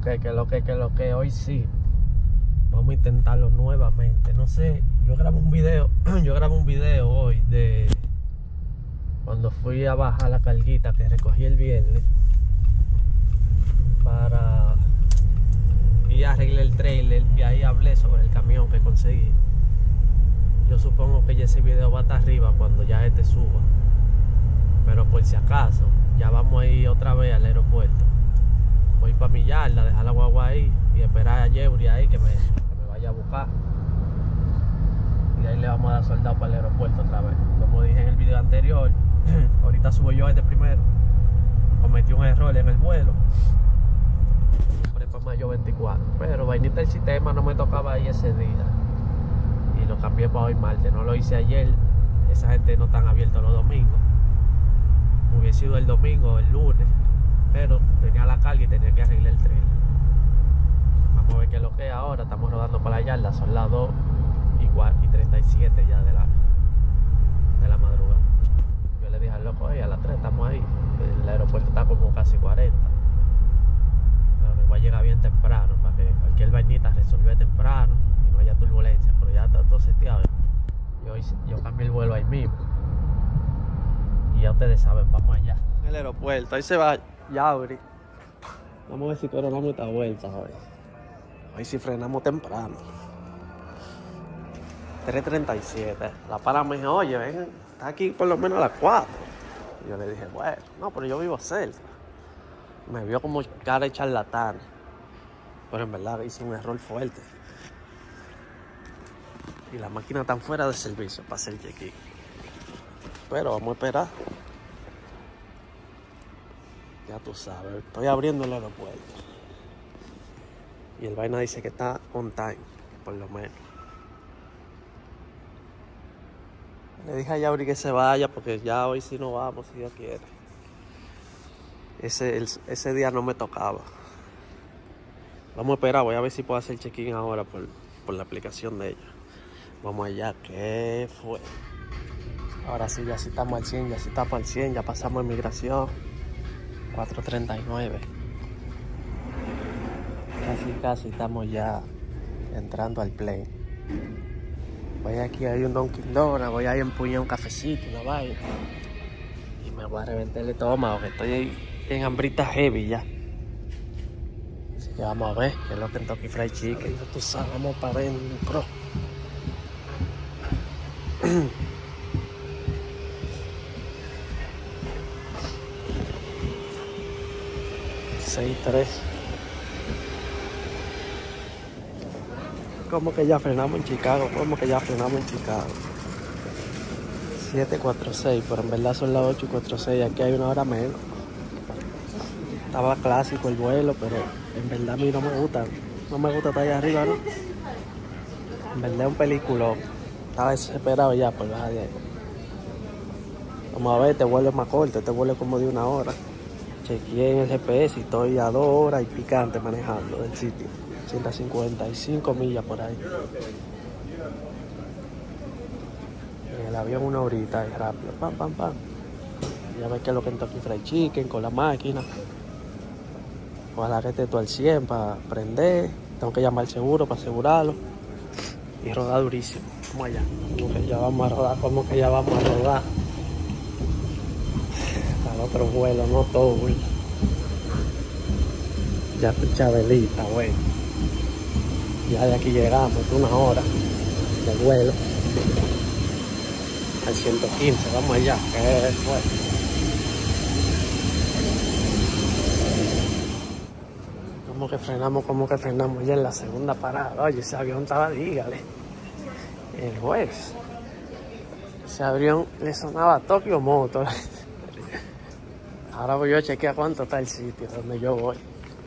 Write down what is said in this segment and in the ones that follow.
que hoy sí. Vamos a intentarlo nuevamente. No sé, yo grabo un video hoy de cuando fui a bajar la carguita que recogí el viernes para y arreglé el trailer y ahí hablé sobre el camión que conseguí. Yo supongo que ya ese video va a estar arriba cuando ya este suba, pero por si acaso ya vamos a ir otra vez al aeropuerto. Voy para mi yarda, dejar la guagua ahí y esperar a Yeuri ahí que me vaya a buscar, y ahí le vamos a dar soldado para el aeropuerto otra vez. Como dije en el video anterior, ahorita subo yo este primero. Cometí un error en el vuelo, compré para mayo 24, pero vainita el sistema no me tocaba ahí ese día y lo cambié para hoy martes. No lo hice ayer, esa gente no están abiertos los domingos. Hubiese sido el domingo o el lunes, pero tenía la carga y tenía que arreglar el tren. Vamos a ver qué es lo que es ahora. Estamos rodando para la yarda, son las 2:37 ya de la madrugada. Yo le dije al loco, a las 3 estamos ahí. El aeropuerto está como casi 40. Pero me voy a llegar bien temprano para que cualquier vainita resuelva temprano y no haya turbulencia. Pero ya está todo seteado. Yo cambié el vuelo ahí mismo. Y ya ustedes saben, vamos allá. En el aeropuerto, ahí se va Yauri. Vamos a ver si coronamos esta vuelta hoy. Hoy sí frenamos temprano. 3:37. La para me dijo, oye, ven, está aquí por lo menos a las 4. Y yo le dije, bueno, no, pero yo vivo cerca. Me vio como cara de charlatán. Pero en verdad hice un error fuerte. Y la máquina está fuera de servicio para hacer check-in. Pero vamos a esperar. Ya tú sabes, estoy abriendo el aeropuerto. Y el vaina dice que está on time, por lo menos. Le dije a Yauri que se vaya porque ya hoy sí no vamos, si Dios quiere. Ese día no me tocaba. Vamos a esperar, voy a ver si puedo hacer check-in ahora por la aplicación de ella. Vamos allá, ¿qué fue? Ahora sí, ya sí estamos al 100, ya pasamos inmigración. 4:39. Casi estamos ya entrando al plane. Voy aquí, hay un Dunkin' Donuts, voy a empuñar un cafecito, una vaina. Y me voy a reventar el estómago, que estoy en hambrita heavy ya. Así que vamos a ver, que es lo Kentucky Fried Chicken. Tú sabes, vamos para adentro. 6:3. ¿Cómo que ya frenamos en Chicago? 7:46, pero en verdad son las 8:46. Aquí hay una hora menos. Estaba clásico el vuelo, pero en verdad a mí no me gusta. No me gusta estar allá arriba, ¿no? En verdad es un peliculón. Estaba desesperado ya por bajar de ahí. Vamos a ver, este vuelo es más corto, este vuelo es como de 1 hora. Chequeé en el GPS y estoy a 2 horas y picante manejando del sitio. 155 millas por ahí. En el avión 1 horita y rápido. Pam. Ya ves que es lo Kentucky Fried Chicken con la máquina. Ojalá que esté todo al 100 para prender. Tengo que llamar al seguro para asegurarlo. Y rodar durísimo. Vamos allá. Como que ya vamos a rodar. Al otro vuelo, no todo. Ya tu Chabelita, güey. Ya de aquí llegamos, 1 hora de vuelo. Al 115, vamos allá. ¿Qué fue? ¿Cómo que frenamos ya en la segunda parada? Oye, ese avión estaba, dígale. El juez. Ese avión le sonaba a Tokyo Motor. Ahora voy yo a chequear cuánto está el sitio donde yo voy.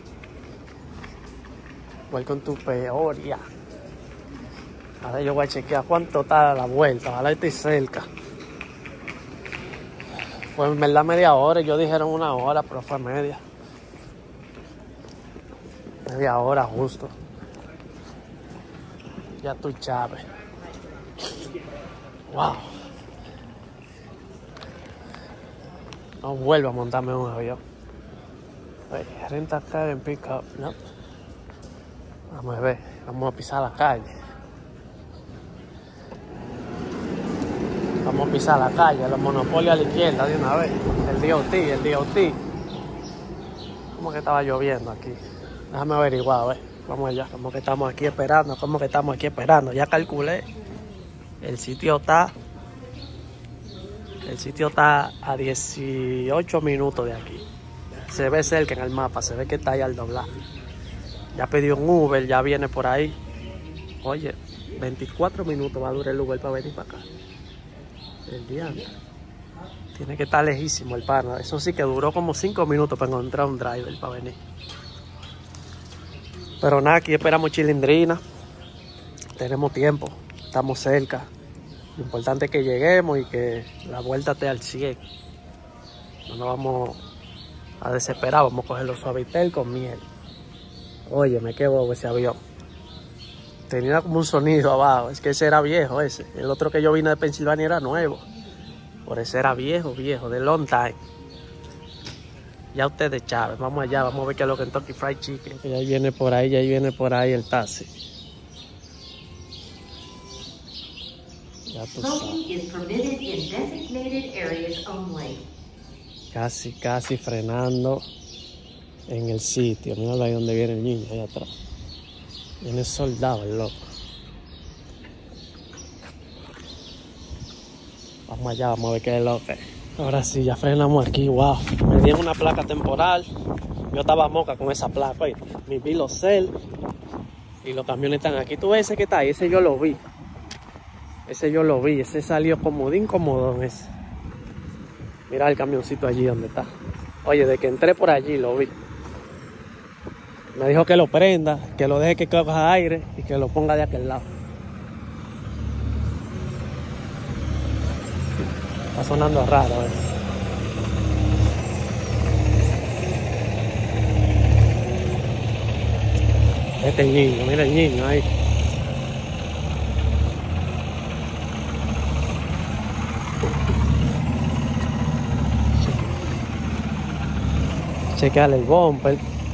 Voy con tu peoria. Ahora yo voy a chequear cuánto está la vuelta. Ojalá esté cerca. Fue en verdad media hora. Ellos dijeron 1 hora, pero fue media. Media hora justo. Ya tú Chávez. Wow. No vuelvo a montarme en un avión. Renta car and pick up. No. Vamos a ver, vamos a pisar la calle. Vamos a pisar la calle, los monopolios a la izquierda de una vez. El DOT. ¿Cómo que estaba lloviendo aquí? Déjame averiguar, a ver. Vamos allá, como que estamos aquí esperando, Ya calculé. El sitio está a 18 minutos de aquí. Se ve cerca en el mapa, se ve que está ahí al doblar. Ya pedí un Uber, ya viene por ahí. Oye, 24 minutos va a durar el Uber para venir para acá. El diablo. Tiene que estar lejísimo el pana. Eso sí que duró como 5 minutos para encontrar un driver para venir. Pero nada, aquí esperamos Chilindrina. Tenemos tiempo, estamos cerca. Lo importante es que lleguemos y que la vuelta esté al 100. No nos vamos a desesperar, vamos a cogerlo suavitel con miel. Oye, me quedo bobo ese avión. Tenía como un sonido abajo, es que ese era viejo ese. El otro que yo vine de Pensilvania era nuevo. Por ese era viejo, de long time. Ya ustedes Chávez, vamos allá, vamos a ver qué es lo que es Kentucky Fried Chicken. Ya viene por ahí el taxi. Ya tú sabes. Casi frenando en el sitio. Míralo ahí donde viene el niño, ahí atrás. Viene soldado el loco. Vamos allá, vamos a ver qué es lo que es. Ahora sí, ya frenamos aquí, wow. Me dieron una placa temporal. Yo estaba moca con esa placa, oye. Mi Vilocel. Y los camiones están aquí. Tú ves ese que está ahí, ese yo lo vi. Ese salió comodín, comodón ese. Mira el camioncito allí donde está. Oye, de que entré por allí lo vi. Me dijo que lo prenda, que lo deje que coja aire y que lo ponga de aquel lado. Está sonando raro, Este niño, mira el niño ahí. Chequearle el bumper.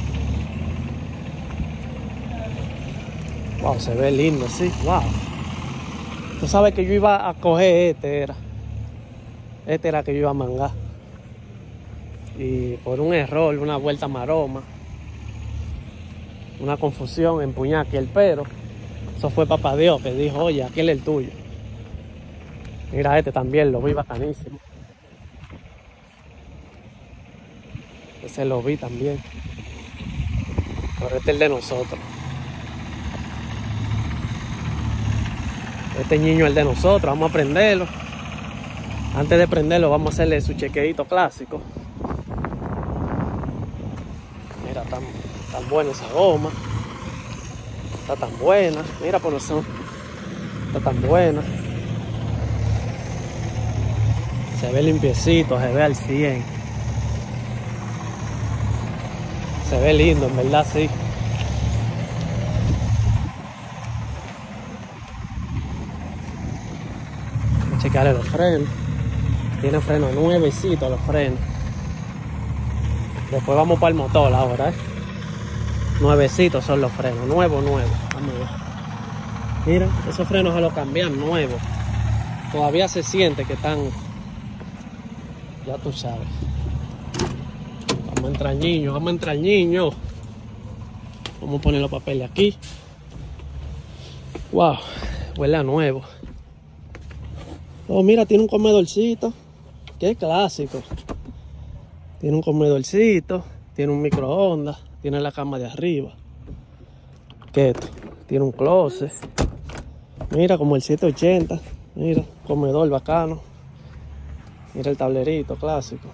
Wow, se ve lindo, sí, wow. Tú sabes que yo iba a coger Este era que yo iba a mangar. Y por un error, una vuelta maroma, una confusión, empuñé aquí el pero. Eso fue papá Dios que dijo, oye, aquel es el tuyo. Mira este también, lo vi bacanísimo. Ese lo vi también. Pero este es el de nosotros. Este niño es el de nosotros, vamos a prenderlo. Antes de prenderlo vamos a hacerle su chequeito clásico. Mira, tan buena esa goma. Está tan buena. Mira por nosotros. Está tan buena. Se ve limpiecito, se ve al 100. Se ve lindo, en verdad, sí. Voy a checarle los frenos. Tiene frenos nuevecitos los frenos. Después vamos para el motor ahora, Nuevecitos son los frenos, nuevo. Vamos a ver. Mira, esos frenos se los cambian nuevos. Todavía se siente que están... Ya tú sabes. Vamos a entrar niño. Vamos a poner los papeles aquí. Wow, huele a nuevo. Oh, mira, tiene un comedorcito. Qué clásico. Tiene un comedorcito, tiene un microondas, tiene la cama de arriba. ¿Qué esto? Tiene un closet. Mira, como el 780. Mira, comedor bacano. Mira el tablerito clásico.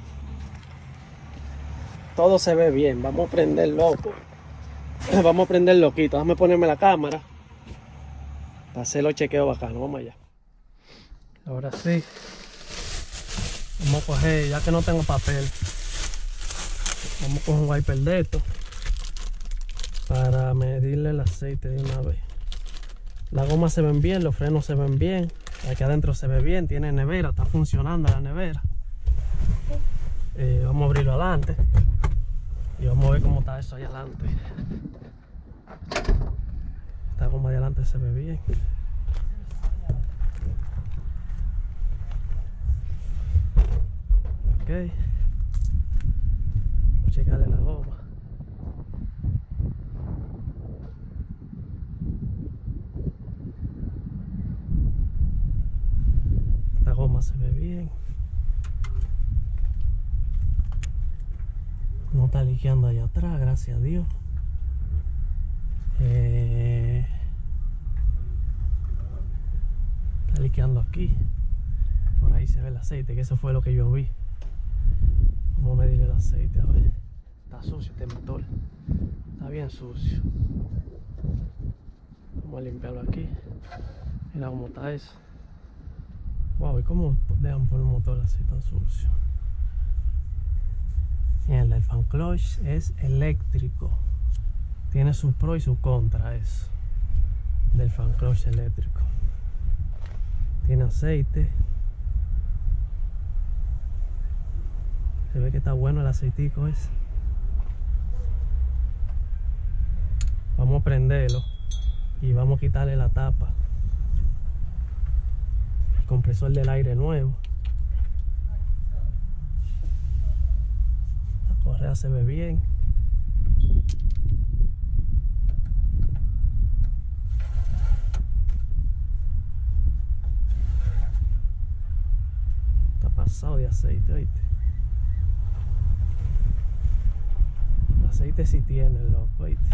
Todo se ve bien. Vamos a prender loco. Vamos a prender loquito. Déjame ponerme la cámara para hacer los chequeos bacanos. Vamos allá. Ahora sí. Vamos a coger, ya que no tengo papel, vamos a coger un wiper de esto para medirle el aceite de una vez. Las gomas se ven bien, los frenos se ven bien, aquí adentro se ve bien, tiene nevera, está funcionando la nevera. Vamos a abrirlo adelante y vamos a ver cómo está eso ahí adelante. Esta goma de adelante se ve bien. Ok. Vamos a checarle la goma. Esta goma se ve bien. No está liqueando allá atrás, gracias a Dios. Está liqueando aquí. Por ahí se ve el aceite, que eso fue lo que yo vi. Vamos a medir el aceite, a ver. Está sucio este motor. Está bien sucio. Vamos a limpiarlo aquí. Mira cómo está eso. Wow, ¿y cómo dejan por un motor así tan sucio? Mira, el fan clutch es eléctrico. Tiene su pro y su contra eso. Del fan clutch eléctrico. Tiene aceite. Se ve que está bueno el aceitico ese. Vamos a prenderlo y vamos a quitarle la tapa. El compresor del aire nuevo. La correa se ve bien. Está pasado de aceite, ¿oíste? Aceite sí tiene, loco, ¿oíste?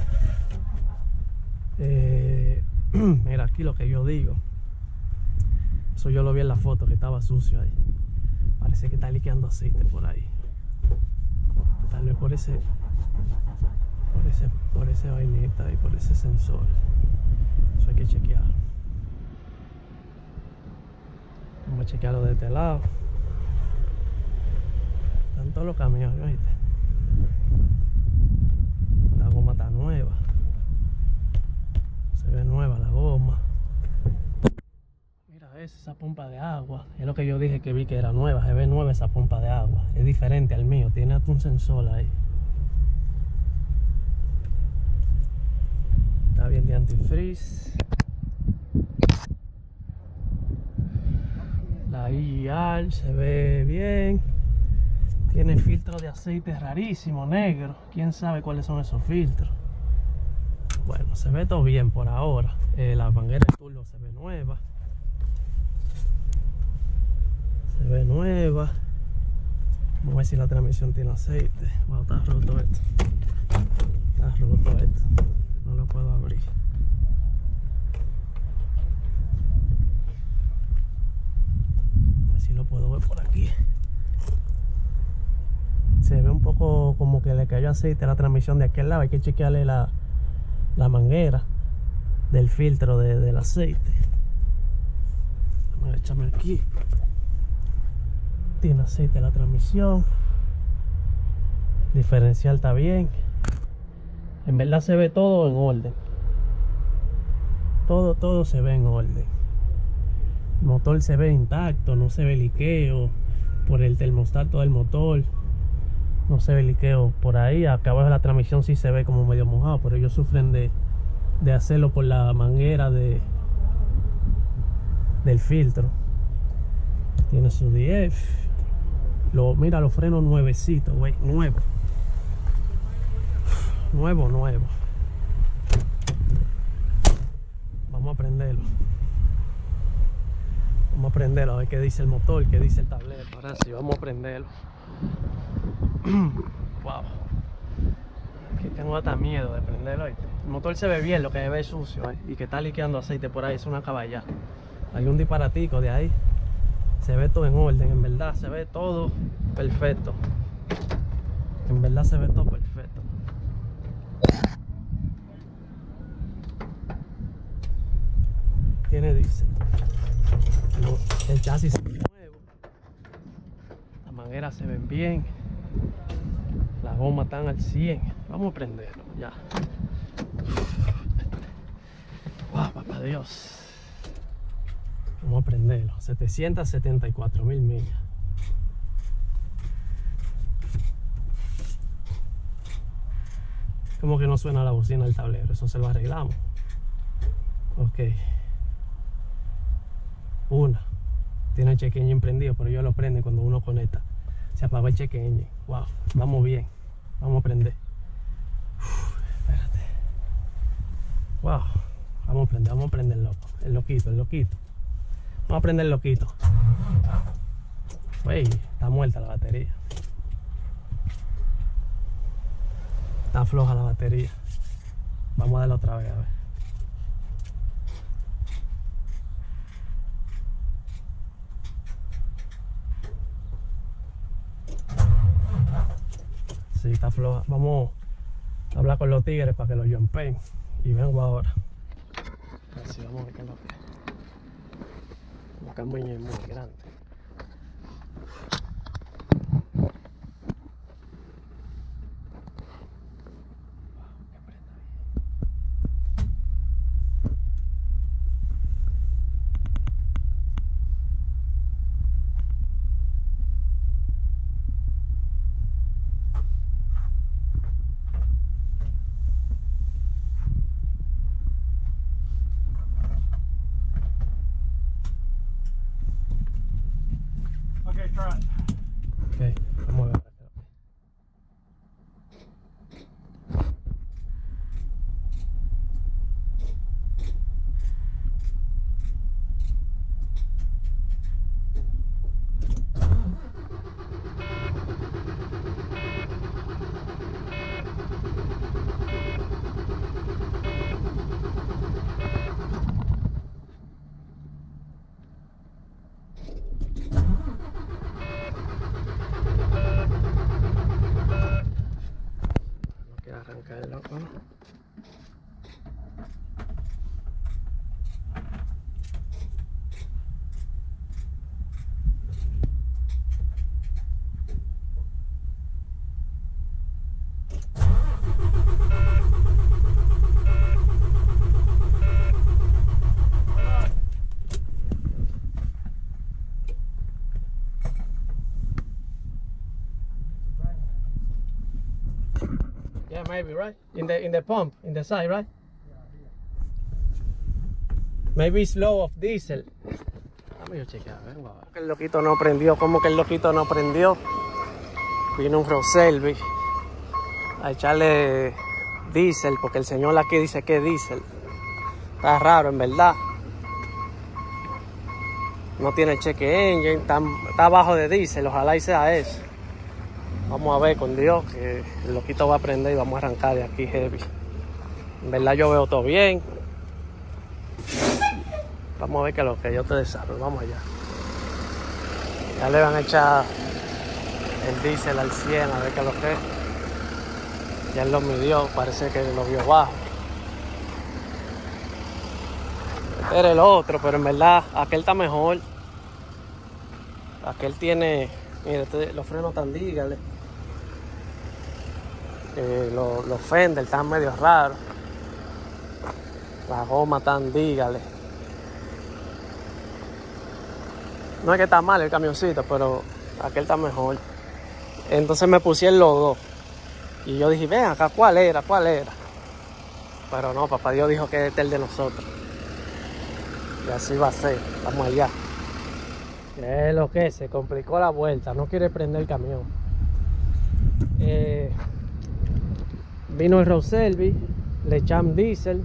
Mira aquí lo que yo digo. Eso yo lo vi en la foto, que estaba sucio ahí. Parece que está liqueando aceite por ahí. Tal vez por ese vainita y por ese sensor. Eso hay que chequear. Vamos a chequearlo de este lado. Están todos los camiones, ¿viste? La goma está nueva. Se ve nueva la goma. Mira esa pompa de agua. Es lo que yo dije que vi que era nueva. Se ve nueva esa pompa de agua. Es diferente al mío. Tiene hasta un sensor ahí. Está bien de antifreeze. La IR se ve bien. Tiene filtro de aceite rarísimo, negro. Quién sabe cuáles son esos filtros. Bueno, se ve todo bien por ahora. La manguera de turbo se ve nueva. Se ve nueva. Vamos a ver si la transmisión tiene aceite. Wow, está roto esto. Está roto esto. No lo puedo abrir. A ver si lo puedo ver por aquí. Se ve un poco como que le cayó aceite a la transmisión de aquel lado. Hay que chequearle la manguera del filtro del aceite. Vamos a echarme aquí. Tiene aceite la transmisión. Diferencial está bien. En verdad se ve todo en orden. Todo se ve en orden. El motor se ve intacto, no se ve liqueo por el termostato del motor. No se ve liqueo por ahí. Acá abajo de la transmisión sí se ve como medio mojado, pero ellos sufren de hacerlo por la manguera del filtro. Tiene su DF. Mira los frenos nuevecitos, güey. Nuevo. Vamos a prenderlo. Vamos a prenderlo a ver qué dice el motor, qué dice el tablero. Ahora sí, vamos a prenderlo. Wow. Que tengo hasta miedo de prenderlo. El motor se ve bien, lo que se ve sucio, y que está liqueando aceite por ahí es una caballa. Hay un disparatico de ahí. Se ve todo en orden, en verdad se ve todo perfecto. En verdad se ve todo perfecto. Tiene diésel. El chasis se ve nuevo. Las mangueras se ven bien. Las gomas están al 100. Vamos a prenderlo ya. Wow, papá Dios. Vamos a prenderlo. 774.000 millas. Como que no suena la bocina del tablero, eso se lo arreglamos. Ok. Una. Tiene el check engine prendido, pero ellos lo prenden cuando uno conecta. Se apagó el check engine. Wow, vamos bien. Vamos a prender. Espérate. Wow. Vamos a prender el loco. El loquito. Vamos a prender el loquito. Wey, está muerta la batería. Está floja la batería. Vamos a darle otra vez, a ver. Sí, está floja. Vamos a hablar con los tigres para que lo jumpen. Y vengo ahora. Así vamos a ver qué es lo que es. La cambuña es muy grande. Ok, vamos a ver. Arrancar el loco, ¿no? Yeah, maybe, right? In the pump, in the side, right? Maybe it's low of diesel. Vamos a chequear, vengo a ver. El loquito no prendió, ¿cómo que el loquito no prendió? Vino un Roselvi a echarle diésel, porque el señor aquí dice que es diésel. Está raro, en verdad. No tiene cheque engine, está bajo de diésel, ojalá y sea eso. Vamos a ver con Dios que el loquito va a prender y vamos a arrancar de aquí heavy. En verdad yo veo todo bien. Vamos a ver qué es lo que yo te desarrollo. Vamos allá. Ya le van a echar el diésel al 100 a ver qué es lo que es. Ya él lo midió, parece que lo vio bajo. Este era el otro, pero en verdad aquel está mejor. Aquel tiene, mire, los frenos tan dígale. Los fenders están medio raros. La goma tan dígale. No es que está mal el camioncito, pero aquel está mejor. Entonces me pusieron los dos. Y yo dije, ven acá, ¿cuál era? Pero no, papá Dios dijo que este es el de nosotros. Y así va a ser. Vamos allá. Es lo que se complicó la vuelta. No quiere prender el camión. Vino el Roselvi, le echamos diésel.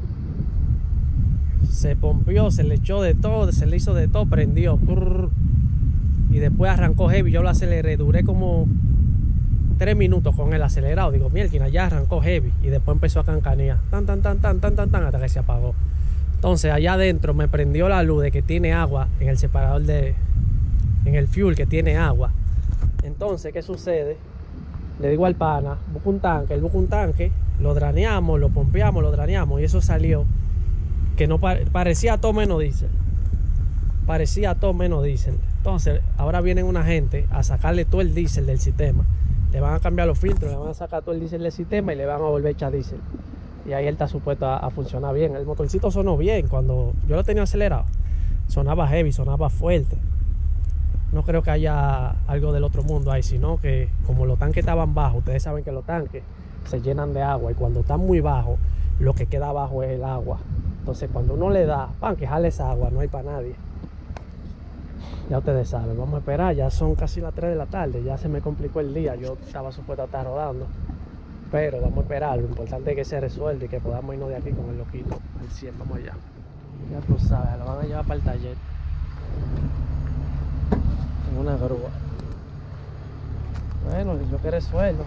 Se pompió, se le echó de todo, se le hizo de todo, prendió. Y después arrancó heavy. Yo lo aceleré, duré como 3 minutos con el acelerado. Digo, mierda, ya arrancó heavy. Y después empezó a cancanear. Tan, hasta que se apagó. Entonces allá adentro me prendió la luz de que tiene agua en el separador de... En el fuel que tiene agua. Entonces, ¿qué sucede? Le digo al pana, busca un tanque. Él busca un tanque, lo draneamos, lo pompeamos, lo draneamos. Y eso salió que no parecía todo menos diésel. Parecía todo menos diésel. Entonces, ahora vienen una gente a sacarle todo el diésel del sistema. Le van a cambiar los filtros, le van a sacar todo el diésel del sistema y le van a volver a echar diésel. Y ahí él está supuesto a funcionar bien. El motorcito sonó bien cuando yo lo tenía acelerado. Sonaba heavy, sonaba fuerte. No creo que haya algo del otro mundo ahí, sino que como los tanques estaban bajos, ustedes saben que los tanques se llenan de agua y cuando están muy bajo, lo que queda abajo es el agua. Entonces cuando uno le da, pan, que jale esa agua, no hay para nadie. Ya ustedes saben, vamos a esperar, ya son casi las 3 de la tarde, ya se me complicó el día, yo estaba supuesto a estar rodando. Pero vamos a esperar, lo importante es que se resuelva y que podamos irnos de aquí con el loquito al 100, vamos allá. Ya tú sabes, lo van a llevar para el taller. En una grúa. Bueno, yo que resuelvo.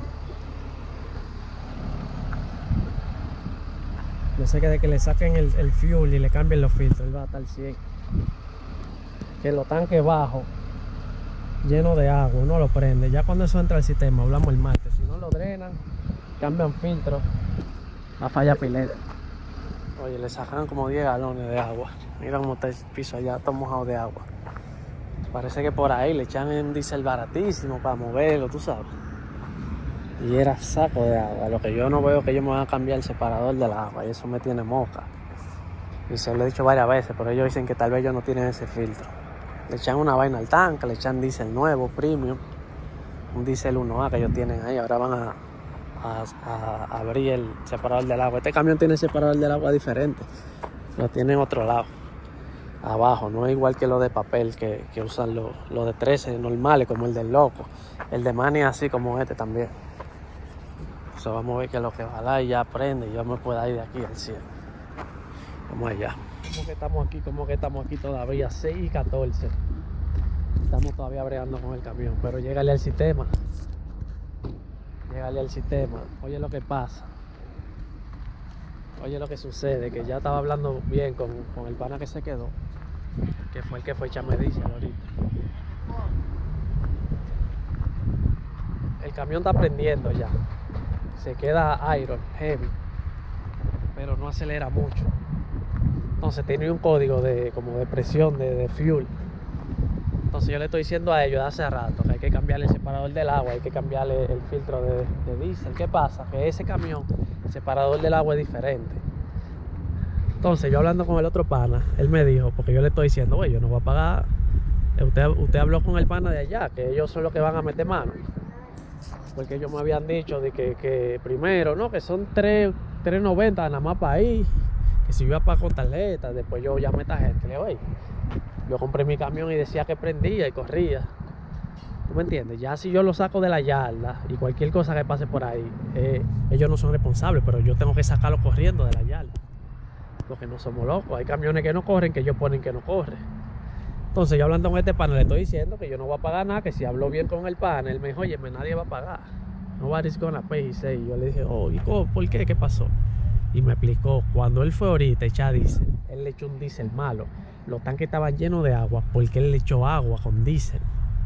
Yo sé que de que le saquen el fuel y le cambien los filtros, él va a estar 100. Que los tanques bajos, llenos de agua, uno lo prende. Ya cuando eso entra al sistema, hablamos el martes. Si no lo drenan, cambian filtros, va a fallar pileta. Oye, le sacan como 10 galones de agua. Mira cómo está el piso allá, todo mojado de agua. Parece que por ahí le echan un diésel baratísimo para moverlo, tú sabes. Y era saco de agua. Lo que yo no veo es que ellos me van a cambiar el separador del agua y eso me tiene moca. Y se lo he dicho varias veces, pero ellos dicen que tal vez ellos no tienen ese filtro. Le echan una vaina al tanque, le echan diésel nuevo, premium, un diésel 1A que ellos tienen ahí. Ahora van a abrir el separador del agua. Este camión tiene separador del agua diferente, lo tiene en otro lado, abajo, no es igual que lo de papel que usan los de 13 normales, como el del loco. El de Manny es así como este también. Eso vamos a ver que lo que ojalá y ya prende y yo me pueda ir de aquí al 100. Vamos allá. ¿Cómo que estamos aquí todavía? 6:14. Estamos todavía bregando con el camión, pero llégale al sistema. Llegale al sistema. Oye lo que pasa. Oye lo que sucede, que ya estaba hablando bien con el pana que se quedó, que fue el que fue a echarme diésel ahorita. El camión está prendiendo ya. Se queda iron, heavy, pero no acelera mucho. Entonces tiene un código como de presión de fuel. Entonces yo le estoy diciendo a ellos de hace rato que hay que cambiarle el separador del agua, hay que cambiarle el filtro de diésel. ¿Qué pasa? Que ese camión, el separador del agua es diferente. Entonces yo hablando con el otro pana, él me dijo, porque yo le estoy diciendo, oye, yo no voy a pagar. Usted habló con el pana de allá, que ellos son los que van a meter mano. Porque ellos me habían dicho de que primero, ¿no? Que son 3.90 nada más para ir. Que si yo iba a pagar con tarjeta, después yo llamé a esta gente, le digo, oye, yo compré mi camión y decía que prendía y corría. ¿Tú me entiendes? Ya si yo lo saco de la yarda y cualquier cosa que pase por ahí, ellos no son responsables, pero yo tengo que sacarlo corriendo de la yarda. Porque no somos locos. Hay camiones que no corren, que ellos ponen que no corren. Entonces yo hablando con este pana le estoy diciendo que yo no voy a pagar nada, que si hablo bien con el pana, él me dijo, oye, nadie va a pagar. Nobody's gonna pay, he said. Y yo le dije, oh, ¿y cómo? ¿Por qué? ¿Qué pasó? Y me explicó, cuando él fue ahorita a echar diésel, él le echó un diésel malo. Los tanques estaban llenos de agua porque él le echó agua con diésel.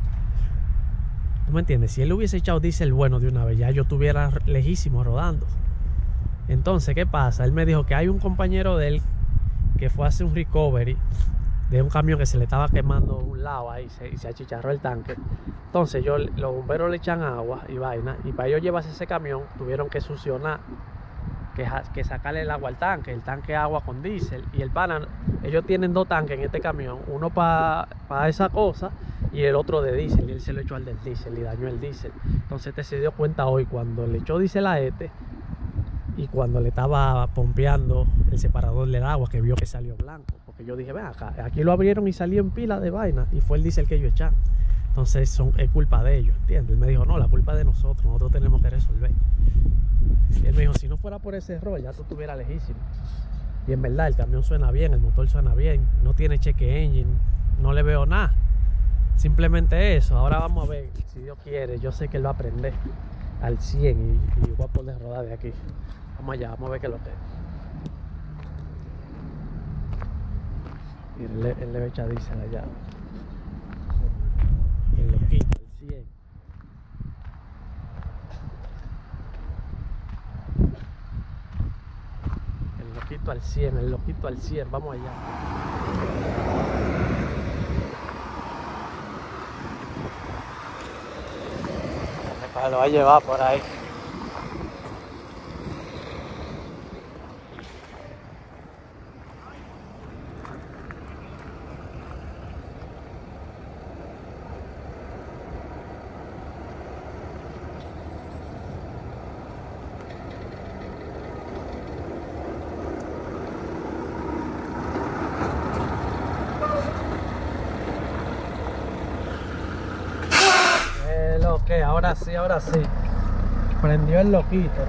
¿Tú me entiendes? Si él hubiese echado diésel bueno de una vez, ya yo estuviera lejísimo rodando. Entonces, ¿qué pasa? Él me dijo que hay un compañero de él que fue a hacer un recovery de un camión que se le estaba quemando un lado ahí y se achicharró el tanque. Entonces los bomberos le echan agua y vaina, y para ellos llevarse ese camión tuvieron que succionar, que sacarle el agua al tanque, el tanque agua con diésel. Y el pana, ellos tienen 2 tanques en este camión, uno para esa cosa y el otro de diésel, y él se lo echó al del diésel y dañó el diésel. Entonces este se dio cuenta hoy cuando le echó diésel a este y cuando le estaba pompeando el separador del agua, que vio que salió blanco. Porque yo dije, ven acá, aquí lo abrieron y salió en pila de vaina y fue el diésel que ellos echaron. Entonces es culpa de ellos, ¿entiendes? Él me dijo, no, la culpa es de nosotros tenemos que resolver. Y él me dijo, si no fuera por ese error ya tú estuvieras lejísimo. Y en verdad el camión suena bien, el motor suena bien, no tiene cheque engine, no le veo nada. Simplemente eso. Ahora vamos a ver, si Dios quiere, yo sé que él va a aprender al 100 y voy a poder rodar de aquí. Vamos allá, vamos a ver qué es lo que es. Mira, él le echa diésel allá. El loquito al 100. El loquito al 100, el loquito al 100. Vamos allá. Lo va a llevar por ahí. Ahora sí, ahora sí. Prendió el loquito.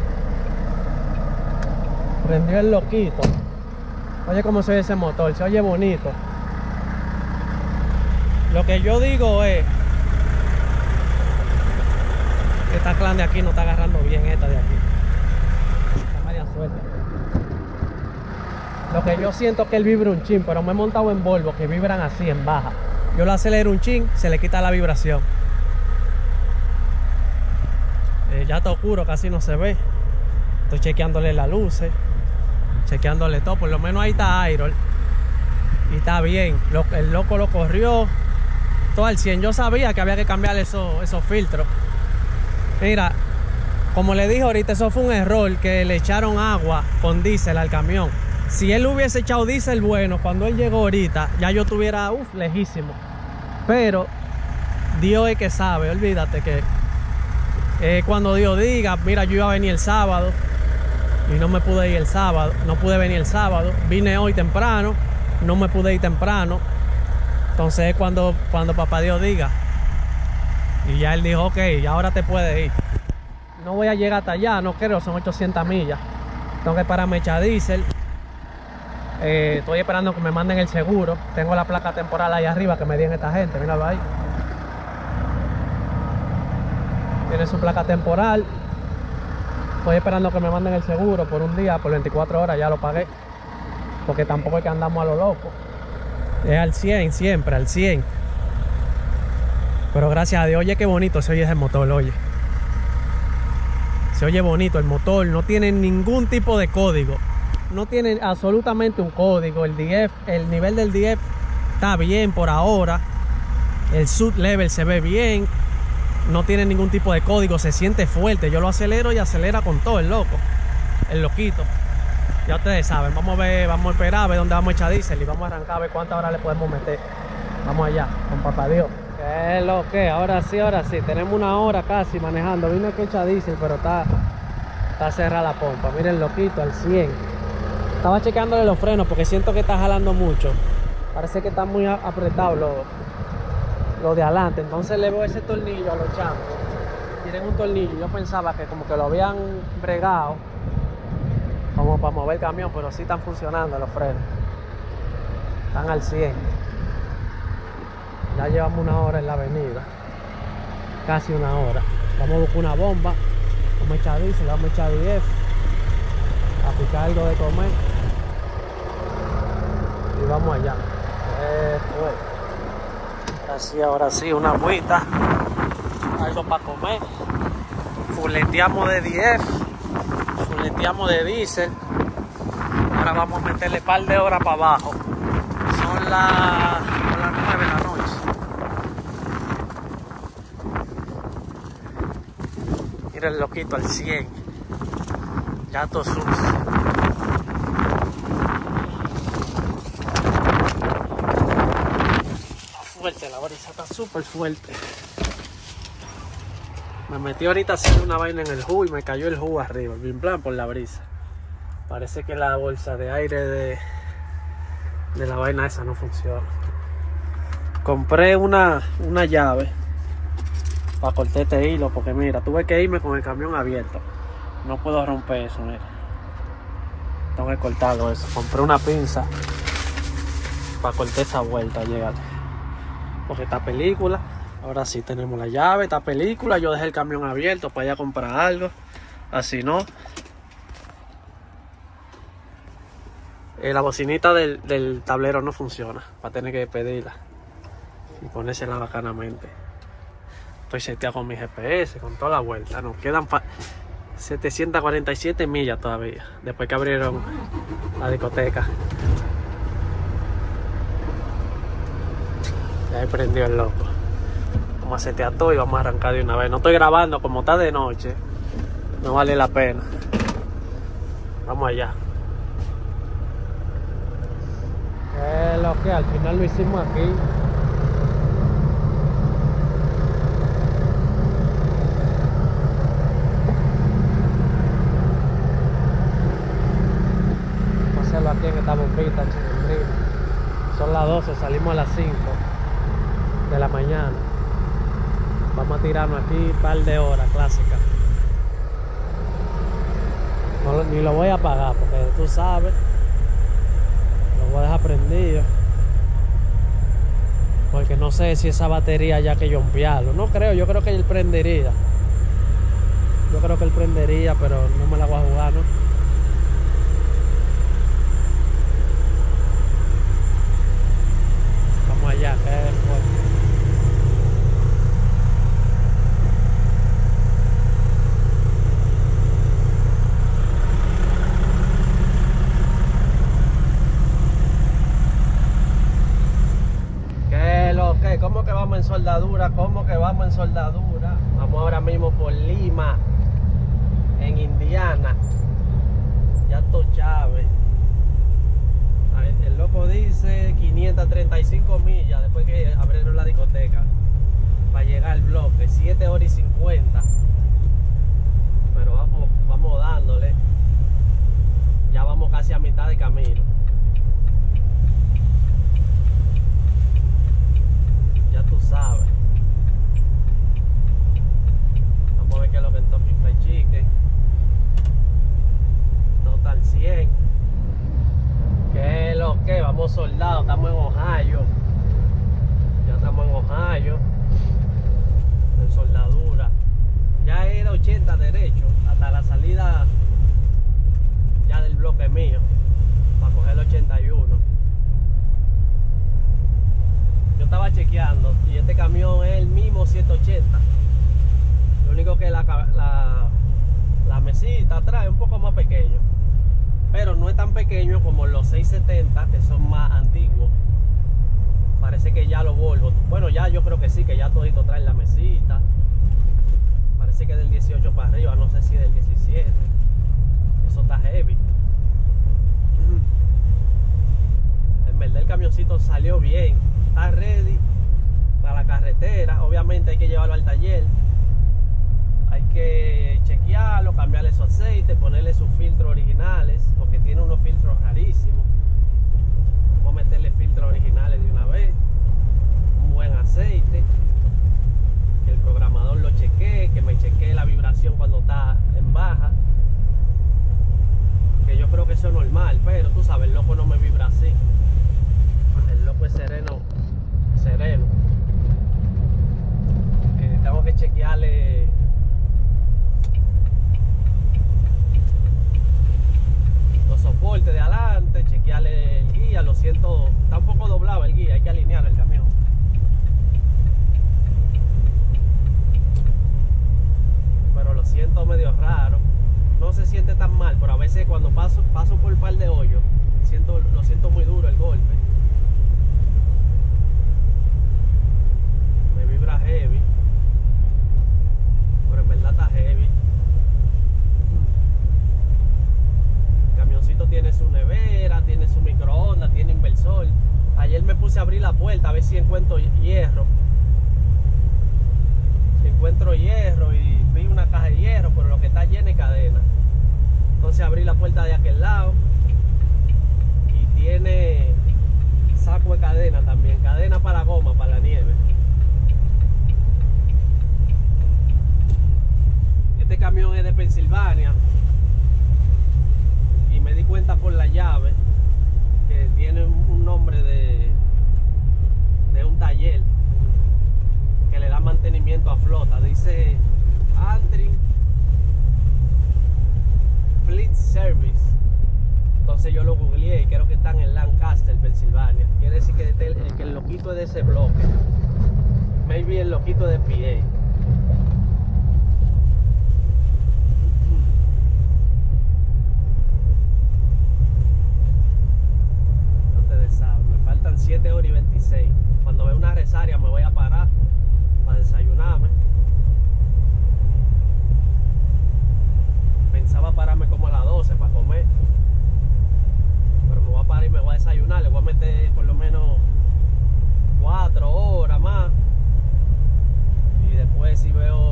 Prendió el loquito. Oye cómo se oye ese motor, se oye bonito. Lo que yo digo es que esta clan de aquí no está agarrando bien, esta de aquí. Está media suelta. Lo que yo siento es que él vibra un chin, pero me he montado en Volvo que vibran así en baja. Yo lo acelero un chin, se le quita la vibración. Ya está oscuro, casi no se ve. Estoy chequeándole las luces, chequeándole todo. Por lo menos ahí está Iron y está bien. El loco lo corrió todo al 100. Yo sabía que había que cambiar esos filtros. Mira, como le dije ahorita, eso fue un error, que le echaron agua con diésel al camión. Si él hubiese echado diésel bueno, cuando él llegó ahorita, ya yo estuviera lejísimo. Pero Dios es que sabe, olvídate que cuando Dios diga. Mira, yo iba a venir el sábado y no me pude ir el sábado, no pude venir el sábado. Vine hoy temprano, no me pude ir temprano. Entonces es cuando papá Dios diga. Y ya él dijo, ok, ahora te puedes ir. No voy a llegar hasta allá, no creo, son 800 millas. Tengo que pararme a echar diésel. Estoy esperando que me manden el seguro. Tengo la placa temporal ahí arriba que me dieron esta gente, míralo ahí. Tiene su placa temporal. Estoy esperando que me manden el seguro por un día, por 24 horas, ya lo pagué. Porque tampoco es que andamos a lo loco. Es al 100, siempre, al 100. Pero gracias a Dios, oye qué bonito se oye ese motor, oye. Se oye bonito el motor, no tiene ningún tipo de código. No tiene absolutamente un código. El DF, el nivel del DF está bien por ahora. El sub level se ve bien. No tiene ningún tipo de código, se siente fuerte. Yo lo acelero y acelera con todo el loco. El loquito. Ya ustedes saben, vamos a ver, vamos a esperar a ver dónde vamos a echar diésel y vamos a arrancar a ver cuántas horas le podemos meter. Vamos allá, con papá Dios. ¿Qué es lo que? Ahora sí, tenemos una hora casi manejando. Vine a que echar diésel, pero está cerrada la pompa. Miren el loquito al 100. Estaba checándole los frenos porque siento que está jalando mucho. Parece que está muy apretado lo de adelante. Entonces le veo ese tornillo a los chamos. Tienen un tornillo. Yo pensaba que como que lo habían bregado como para mover el camión, pero sí están funcionando los frenos. Están al 100. Ya llevamos una hora en la avenida. Casi una hora. Vamos a buscar una bomba. Vamos a echar diésel, vamos a echar 10. A picar algo de comer. Y vamos allá. Ahora sí, una agüita. Algo para comer. Fuleteamos de 10. Fuleteamos de diésel. Ahora vamos a meterle un par de horas para abajo. Son las 9 de la noche. Mira el loquito al 100. Ya todo sucio. Fuerte, la brisa está súper fuerte. Me metí ahorita a hacer una vaina en el jugo y me cayó el jugo arriba, bien plan por la brisa. Parece que la bolsa de aire de la vaina esa no funciona. Compré una llave para cortar este hilo porque mira, tuve que irme con el camión abierto. No puedo romper eso, mira. Tengo que cortarlo eso. Compré una pinza para cortar esa vuelta, llegar. Porque esta película, ahora sí tenemos la llave, esta película. Yo dejé el camión abierto para ir a comprar algo. Así no. La bocinita del tablero no funciona. Para tener que pedirla y ponérsela bacanamente. Estoy seteado con mi GPS, con toda la vuelta. Nos quedan 747 millas todavía, después que abrieron la discoteca. Ya ahí prendió el loco. Vamos a setear todo y vamos a arrancar de una vez. No estoy grabando, como está de noche, no vale la pena. Vamos allá. Es lo que al final lo hicimos aquí. Aquí en esta bombita, son las 12, salimos a las 5 de la mañana. Vamos a tirarnos aquí un par de horas clásicas. No, ni lo voy a apagar porque tú sabes, lo voy a dejar prendido. Porque no sé si esa batería ya que jumpearlo. No creo, yo creo que él prendería. Yo creo que él prendería, pero no me la voy a jugar, ¿no? Vamos allá, que es fuerte. ¿Cómo que vamos en soldadura? ¿Cómo que vamos en soldadura? Vamos ahora mismo por Lima, en Indiana. Ya esto Chávez. El loco dice 535 millas después que abrieron la discoteca para llegar al bloque, 7 horas y 50. Pero vamos dándole. Ya vamos casi a mitad de camino. Ya tú sabes. Vamos a ver qué es lo que en Kentucky Fried Chicken. Total 100. ¿Qué es lo que? Vamos soldados, estamos en Ohio. Ya estamos en Ohio. En soldadura. Ya era 80 derecho hasta la salida ya del bloque mío. Para coger el 81. Yo estaba chequeando y este camión es el mismo 180. Lo único que la mesita atrás es un poco más pequeño, pero no es tan pequeño como los 670 que son más antiguos. Parece que ya los Volvo, bueno, ya yo creo que sí, que ya todito traen la mesita. Parece que del 18 para arriba, no sé si del 17. Eso está heavy. En verdad el camioncito salió bien. Está ready para la carretera. Obviamente hay que llevarlo al taller. Hay que chequearlo, cambiarle su aceite, ponerle sus filtros originales, porque tiene unos filtros rarísimos. Vamos a meterle filtros originales de una vez. Un buen aceite. Que el programador lo chequee, que me chequee la vibración cuando está en baja. Que yo creo que eso es normal, pero tú sabes, el loco no me vibra así. El loco es sereno. Tengo que chequearle los soportes de adelante, chequearle el guía. Lo siento, está un poco doblado el guía, hay que alinear el camión. Pero lo siento medio raro. No se siente tan mal, pero a veces cuando paso por un par de hoyos lo siento muy duro el golpe. Me vibra heavy, pero en verdad está heavy. El camioncito tiene su nevera, tiene su microondas, tiene inversor. Ayer me puse a abrir la puerta a ver si encuentro hierro. Si encuentro hierro, y vi una caja de hierro, pero lo que está llena de cadena. Entonces abrí la puerta de aquel lado y tiene saco de cadena también, cadena para goma, para la nieve. Este camión es de Pensilvania y me di cuenta por la llave que tiene un nombre de un taller que le da mantenimiento a flota. Dice Antrim Fleet Service. Entonces yo lo googleé y creo que están en Lancaster, Pensilvania. Quiere decir que el loquito es de ese bloque. Maybe el loquito de PA. Me faltan 7 horas y 26. Cuando vea una resaria me voy a parar para desayunarme. Pensaba pararme como a las 12 para comer, pero me voy a parar y me voy a desayunar. Le voy a meter por lo menos 4 horas más, y después si veo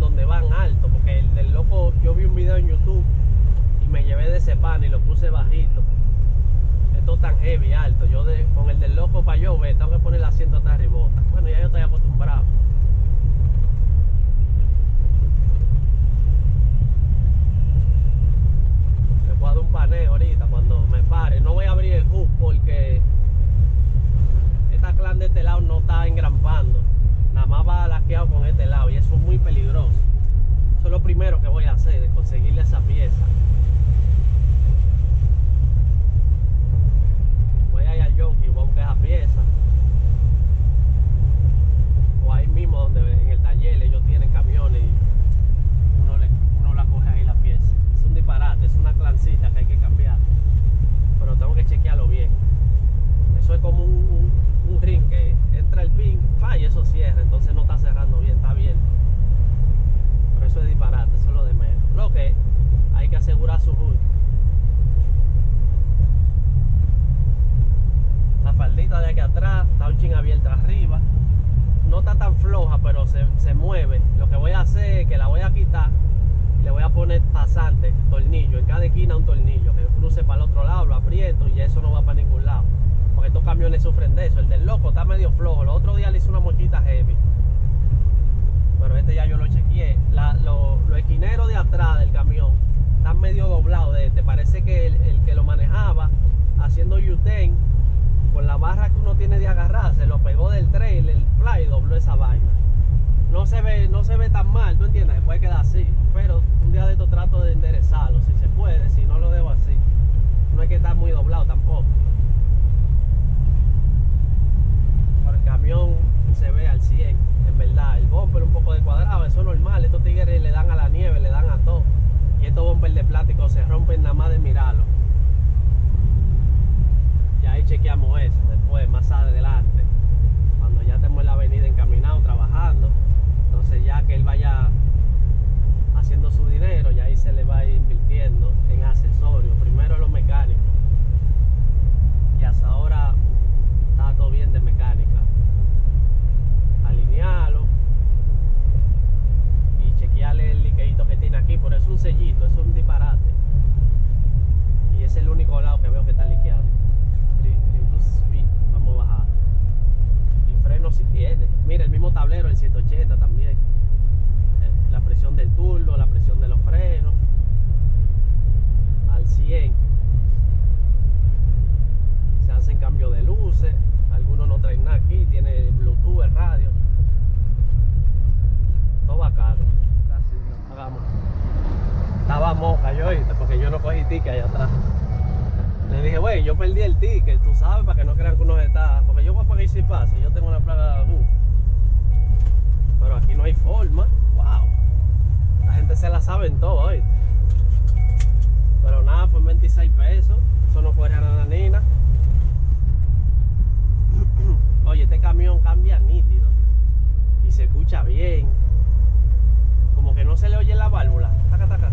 donde van alto, porque el del loco, yo vi un video en YouTube y me llevé de ese pan y lo puse bajito. Esto tan heavy, alto. Yo con el del loco para yo ver, tengo que poner el asiento hasta ribota. Bueno, ya yo estoy acostumbrado. Me voy a dar un paneo ahorita cuando me pare. No voy a abrir el hook porque esta clan de este lado no está engrampando. Nada más va laqueado con este lado y eso es muy peligroso. Eso es lo primero que voy a hacer, de conseguirle esa pieza. Voy a ir al Yonki y voy a buscar esa pieza. O ahí mismo donde en el taller ellos tienen camiones y uno la coge ahí la pieza. Es un disparate, es una clancita que hay que cambiar. Pero tengo que chequearlo bien. Eso es como un ring que entra el pin y eso cierra, entonces no está cerrando bien, está bien. Pero eso es disparate, eso es lo de menos. Lo que hay que asegurar su hood. La faldita de aquí atrás está un chin abierta arriba. No está tan floja, pero se mueve. Lo que voy a hacer es que la voy a quitar y le voy a poner pasante, tornillo. En cada esquina un tornillo que cruce para el otro lado, lo aprieto y eso no va para ningún lado. Porque estos camiones sufren de eso. El del loco está medio flojo. El otro día le hice una mochita heavy. Pero este ya yo lo chequeé. Los esquineros de atrás del camión están medio doblados de este. Parece que el que lo manejaba haciendo U-turn con la barra que uno tiene de agarrarse, lo pegó del trailer, el fly, dobló esa vaina. No se ve tan mal, ¿tú entiendes? Se puede quedar así. Pero un día de esto trato de enderezarlo, si se puede, si no lo dejo así. No hay que estar muy doblado tampoco. El camión se ve al 100, en verdad. El bumper un poco de cuadrado, eso es normal. Estos tigres le dan a la nieve, le dan a todo. Y estos bumpers de plástico se rompen nada más de mirarlo. Y ahí chequeamos eso. Después, más adelante, cuando ya estemos en la avenida encaminado, trabajando, entonces ya que él vaya haciendo su dinero, ya ahí se le va a ir invirtiendo en accesorios. Primero los mecánicos. Y hasta ahora está todo bien de mecánica. Alinearlo y chequearle el liqueíto que tiene aquí, pero es un sellito, es un disparate. Y es el único lado que veo que está liqueado. Vamos a bajar. Y freno si tiene. Mira, el mismo tablero, el 180 también. La presión del turbo, la presión de los frenos. Al 100. Se hacen cambio de luces. Algunos no traen nada aquí, tiene Bluetooth, el radio. Todo bacano. Casi lo hagamos. Estaba moja yo, ¿oíste? Porque yo no cogí ticket allá atrás. Le dije, güey, yo perdí el ticket, tú sabes, para que no crean que uno está. Porque yo voy a pagar si pasa, yo tengo una plaga de bus. Pero aquí no hay forma. Wow. La gente se la sabe en todo, ¿oíste? Pero nada, fue 26 pesos. Eso no fue nada ni nada. Oye, este camión cambia nítido y se escucha bien, como que no se le oye la válvula, taca, taca.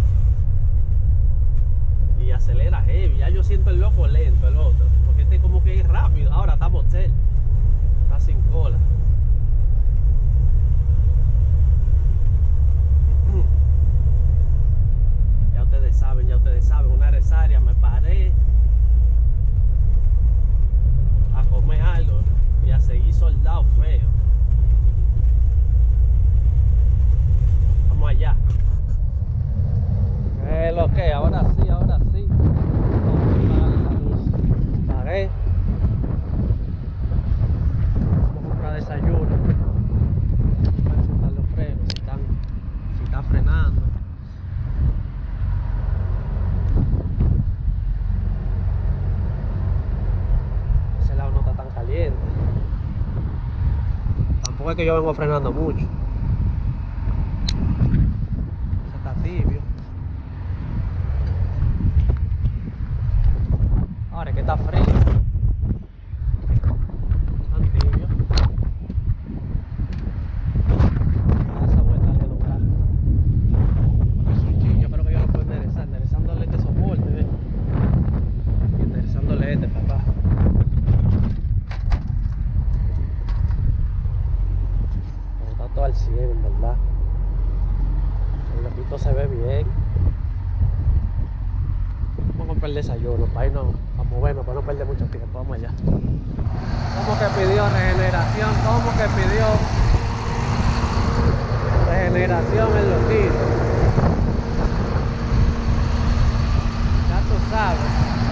Y acelera heavy. Ya yo siento el loco lento, el otro, porque este como que es rápido. Ahora está motel, está sin cola. Ya ustedes saben, una resaria, me paré a comer algo y a seguir soldado feo. Vamos allá. Lo que, ahora sí. Vamos a apagar esa luz. Pagué. Vamos a comprar desayuno. Para soltar los frenos, si están frenando. Ese lado no está tan caliente. Tampoco es que yo vengo frenando mucho. Ese está tibio. Ahora es que está frío. Tan tibio. Esa vuelta le doblar. Es un chillo, yo creo que yo lo puedo enderezar. Enderezándole este soporte, ¿ves? Y enderezándole este, papá. Está todo al 100, en verdad. El loquito se ve bien. Vamos a comprar el desayuno para irnos a movernos, para no perder mucho tiempo. Vamos allá. ¿Cómo que pidió regeneración? ¿Cómo que pidió regeneración el loquito? Ya tú sabes.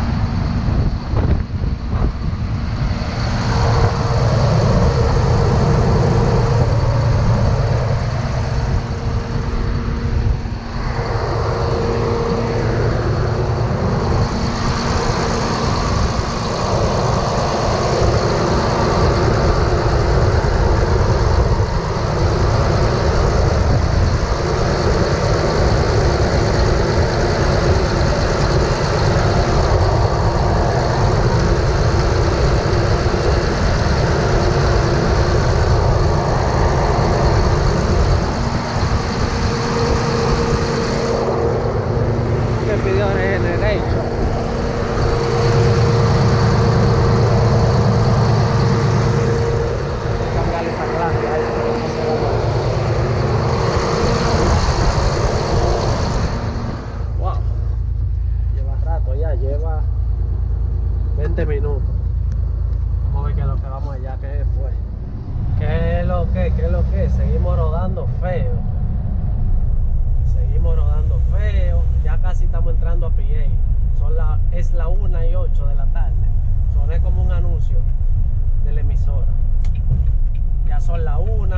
Lleva 20 minutos. Vamos a ver qué es lo que vamos allá, qué fue. ¿Qué es lo que? Seguimos rodando feo. Seguimos rodando feo. Ya casi estamos entrando a PA. Es la 1:08 de la tarde. Soné como un anuncio de la emisora. Ya son la 1.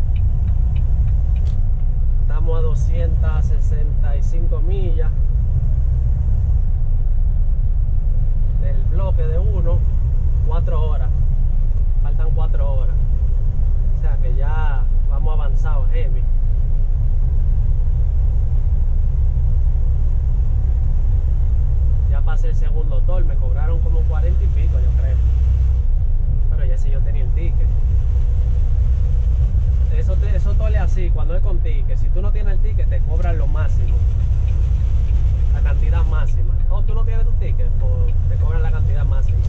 Estamos a 265 millas del bloque de 1, 4 horas. Faltan 4 horas. O sea que ya vamos avanzados heavy. Ya pasé el segundo toll, me cobraron como 40 y pico, yo creo. Pero ya si yo tenía el ticket. Eso tole así, cuando es con ticket. Si tú no tienes el ticket, te cobran lo máximo. La cantidad máxima. Oh, tú no tienes tu ticket, pues te cobran la cantidad máxima.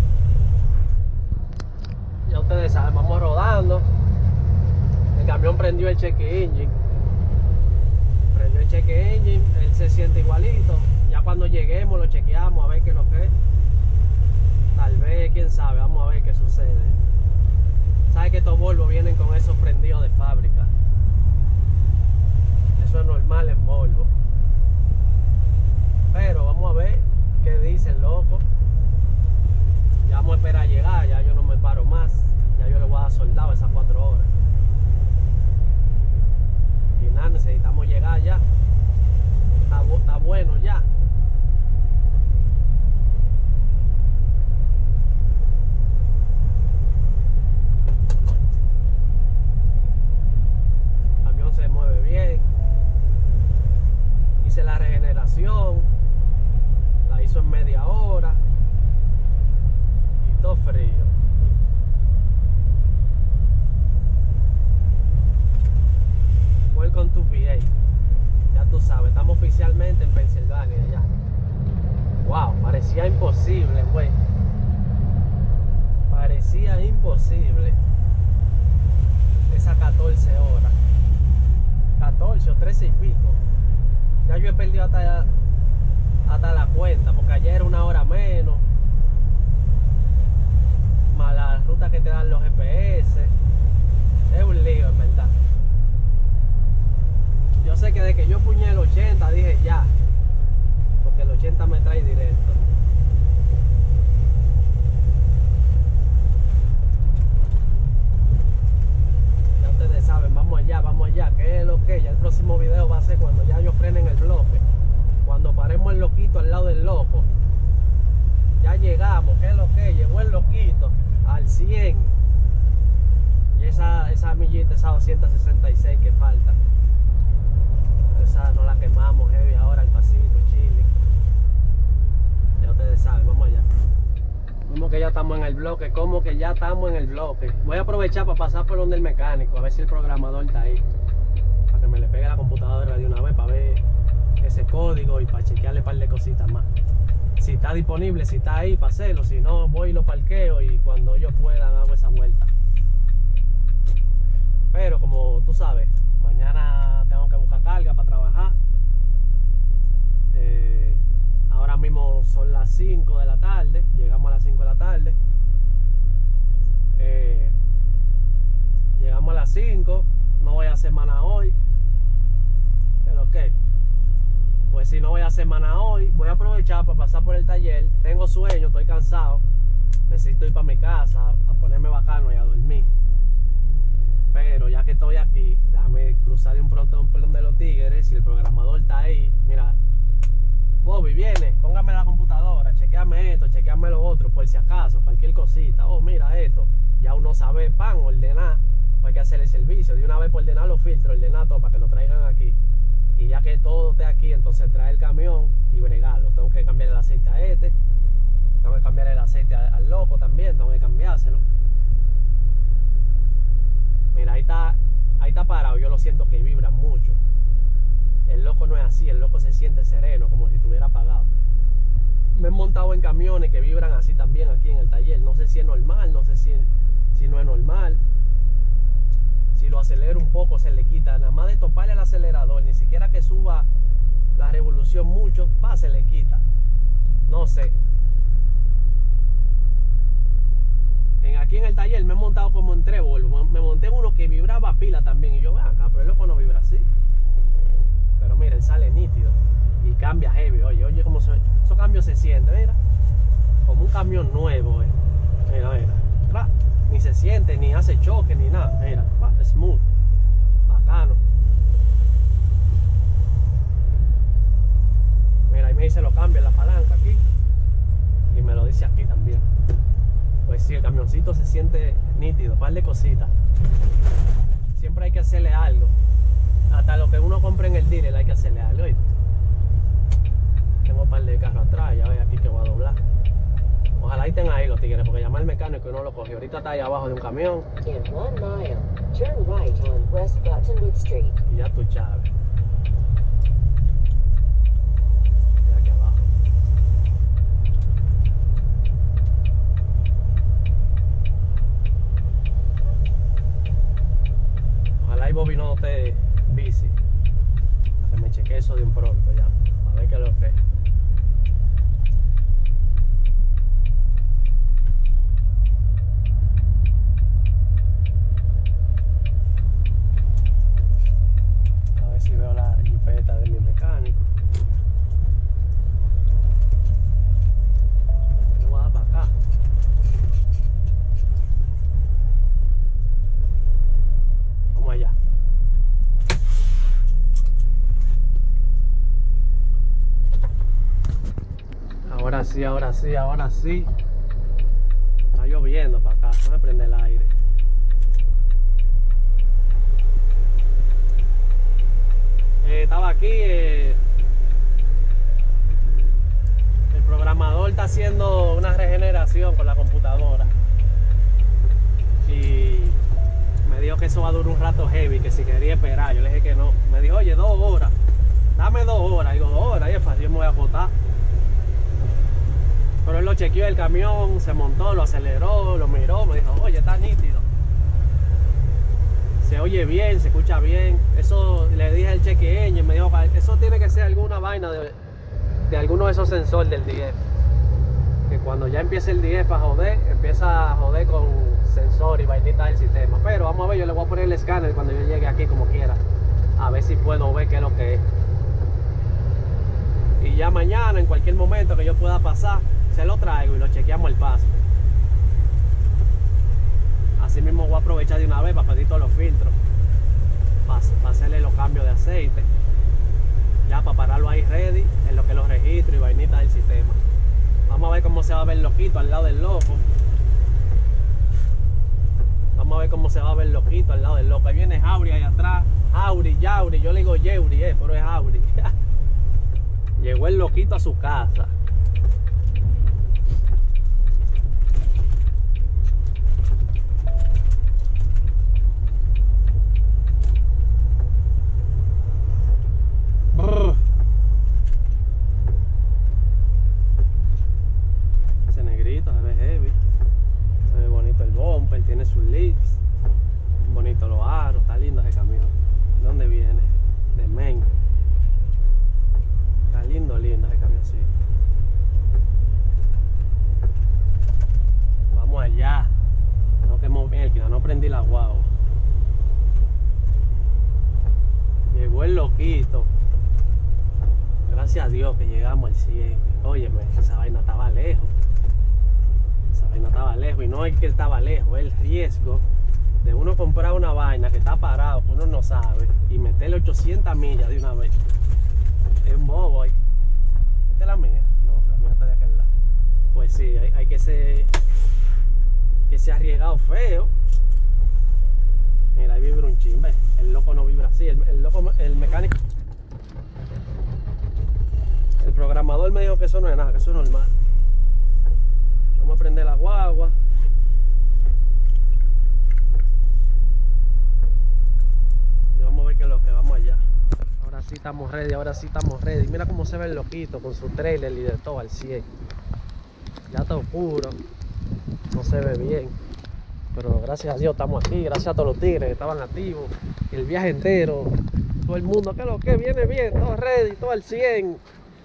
Ya ustedes saben, vamos rodando. El camión prendió el cheque engine. Prendió el cheque engine, él se siente igualito. Ya cuando lleguemos lo chequeamos a ver qué es lo que es. Tal vez, quién sabe, vamos a ver qué sucede. Sabes que estos Volvo vienen con esos prendidos de fábrica. Eso es normal en Volvo. Pero vamos a ver qué dice el loco. Ya vamos a esperar a llegar, ya yo no me paro más. Ya yo le voy a dar soldado esas 4 horas. Y nada, necesitamos llegar ya. Está bueno ya. El camión se mueve bien. Hice la regeneración. La hizo en media hora. Y todo frío. Welcome to PA. Ya tú sabes, estamos oficialmente en Pensilvania ya. Wow, parecía imposible, güey. Parecía imposible. Esas 14 horas. 14 o 13 y pico. Ya yo he perdido hasta la cuenta, porque ayer era 1 hora menos. Más la ruta que te dan los GPS. Es un lío, en verdad. Yo sé que de que yo puñé el 80 dije ya, porque el 80 me trae directo. Ya ustedes saben, vamos allá, que es lo que ya el próximo video va a ser cuando ya yo frene en el bloque, cuando paremos el loquito al lado del loco. Ya llegamos, que es lo que llegó el loquito al 100 y esa millita, esa 266 que falta. Esa no la quemamos heavy ahora, el pasito, chile. Ya ustedes saben, vamos allá. Como que ya estamos en el bloque, como que ya estamos en el bloque. Voy a aprovechar para pasar por donde el mecánico, a ver si el programador está ahí. Para que me le pegue la computadora de una vez, para ver ese código y para chequearle un par de cositas más. Si está disponible, si está ahí, para hacerlo. Si no, voy y lo parqueo y cuando ellos puedan hago esa vuelta. Pero como tú sabes, mañana tengo que buscar carga para trabajar. son las 5 de la tarde, llegamos a las 5 de la tarde. Llegamos a las 5, no voy a semana hoy. ¿Pero qué? Pues si no voy a semana hoy, voy a aprovechar para pasar por el taller. Tengo sueño, estoy cansado. Necesito ir para mi casa a ponerme bacano y a dormir. Pero ya que estoy aquí, déjame cruzar de un pronto un pelón de los tigres. Si el programador está ahí, mira, Bobby, viene, póngame la computadora, chequeame esto, chequeame lo otro, por si acaso, cualquier cosita. Oh, mira esto. Ya uno sabe, pan, ordenar, hay que hacer el servicio. De una vez por ordenar los filtros, ordenar todo para que lo traigan aquí. Y ya que todo esté aquí, entonces trae el camión y bregarlo. Tengo que cambiar el aceite a este. Tengo que cambiar el aceite al loco también, tengo que cambiárselo. Mira, ahí está parado, yo lo siento que vibra mucho. El loco no es así, el loco se siente sereno, como si estuviera apagado. Me he montado en camiones que vibran así también aquí en el taller. No sé si es normal, no sé si no es normal. Si lo acelero un poco se le quita. Nada más de toparle el acelerador, ni siquiera que suba la revolución mucho, se le quita. No sé. Aquí en el taller me he montado como en 3 Volvo. Me monté en uno que vibraba pila también. Y yo, ven acá, pero el loco no vibra así. Pero mira, él sale nítido. Y cambia heavy. Oye cómo esos cambios se sienten, mira. Como un camión nuevo, Mira. Ni se siente, ni hace choque, ni nada. Mira, va smooth. Bacano. Mira, ahí me dice lo cambio en la palanca aquí. Y me lo dice aquí también. Pues sí, el camioncito se siente nítido, un par de cositas. Siempre hay que hacerle algo. Hasta lo que uno compre en el dealer hay que hacerle algo. ¿Oíste? Tengo un par de carros atrás, ya ves aquí que voy a doblar. Ojalá ahí estén ahí los tigres, porque llamar al mecánico y no lo cogió. Ahorita está ahí abajo de un camión. In 1 mile, turn right on West Buttonwood Street. Y ya tú, Chávez. Mira aquí abajo. Ojalá y Bobby no esté bici. Para que me cheque eso de un pronto ya. Para ver qué es lo que es. A ver si veo la jipeta de mi mecánico. Me voy a dar para acá. Vamos allá. Ahora sí. Está lloviendo para acá. Déjame prender el aire. Estaba aquí. El programador está haciendo una regeneración con la computadora. Y me dijo que eso va a durar un rato heavy, que si quería esperar. Yo le dije que no. Me dijo, oye, 2 horas. Dame 2 horas. Digo, 2 horas, y fácil, yo me voy a botar. Pero él lo chequeó el camión, se montó, lo aceleró, lo miró, me dijo, oye, está nítido. Se oye bien, se escucha bien. Eso le dije al chequeño y me dijo, eso tiene que ser alguna vaina de alguno de esos sensores del DF. Que cuando ya empiece el DF a joder, empieza a joder con sensor y vainita del sistema. Pero vamos a ver, yo le voy a poner el escáner cuando yo llegue aquí como quiera. A ver si puedo ver qué es lo que es. Y ya mañana, en cualquier momento que yo pueda pasar, se lo traigo y lo chequeamos el paso. Así mismo voy a aprovechar de una vez para pedir todos los filtros, para hacerle los cambios de aceite, ya para pararlo ahí ready en lo que los registro y vainitas del sistema. Vamos a ver cómo se va a ver el loquito al lado del loco. Vamos a ver cómo se va a ver el loquito al lado del loco. Ahí viene Jauri ahí atrás. Jauri, Yauri, yo le digo Yeuri, pero es Jauri. Llegó el loquito a su casa. Ese negrito se ve heavy. Se ve bonito el bumper, tiene sus leaks. Bonito los aros, está lindo ese camión. ¿De dónde viene? De Maine. Está lindo ese camioncito. loquito. Gracias a Dios que llegamos al 100. Óyeme, esa vaina estaba lejos. Esa vaina estaba lejos. Y no es que estaba lejos, es el riesgo de uno comprar una vaina que está parado, que uno no sabe, y meterle 800 millas de una vez. Es un bobo ahí. ¿Esta es la mía? No, la mía está de aquel lado. Pues sí, hay que ser arriesgado feo. Mira, ahí vibra un chimbe. El loco no vibra así. El mecánico. El programador me dijo que eso no es nada, que eso es normal. Vamos a prender la guagua. Y vamos a ver qué es lo que vamos allá. Ahora sí estamos ready, ahora sí estamos ready. Mira cómo se ve el loquito con su trailer y de todo al 100. Ya está oscuro. No se ve bien. Pero gracias a Dios estamos aquí, gracias a todos los tigres que estaban activos, el viaje entero, todo el mundo, que lo que viene bien, todo ready, todo al 100,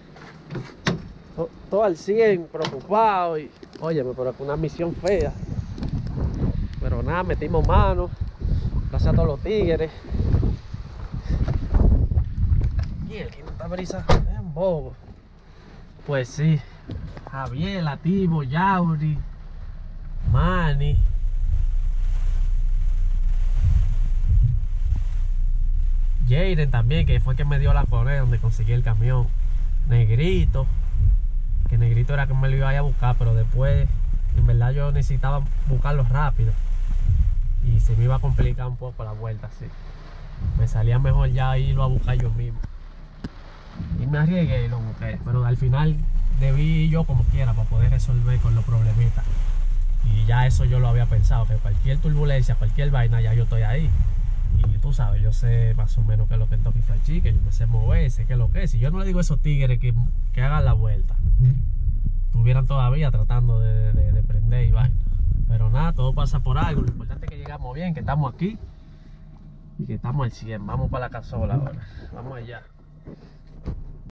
todo al 100, preocupado y, óyeme, pero es una misión fea, pero nada, metimos mano, gracias a todos los tigres. Y el que no está brisa es un bobo. Pues sí, Javier, Lativo, Yauri, Manny, Jaden también, que fue que me dio la correa donde conseguí el camión. Negrito, que Negrito era que me lo iba a ir a buscar, pero después en verdad yo necesitaba buscarlo rápido y se me iba a complicar un poco la vuelta, así me salía mejor ya irlo a buscar yo mismo. Y me arriesgué y lo busqué, pero al final debí yo como quiera para poder resolver con los problemitas. Y ya eso yo lo había pensado, que cualquier turbulencia, cualquier vaina, ya yo estoy ahí. Y tú sabes, yo sé más o menos qué es lo que es Toki Fachi, que yo me sé mover, sé qué es lo que es. Si yo no le digo a esos tigres que hagan la vuelta, estuvieran todavía tratando de prender y vaina. Pero nada, todo pasa por algo. Lo importante es que llegamos bien, que estamos aquí y que estamos al 100. Vamos para la casola ahora. Vamos allá.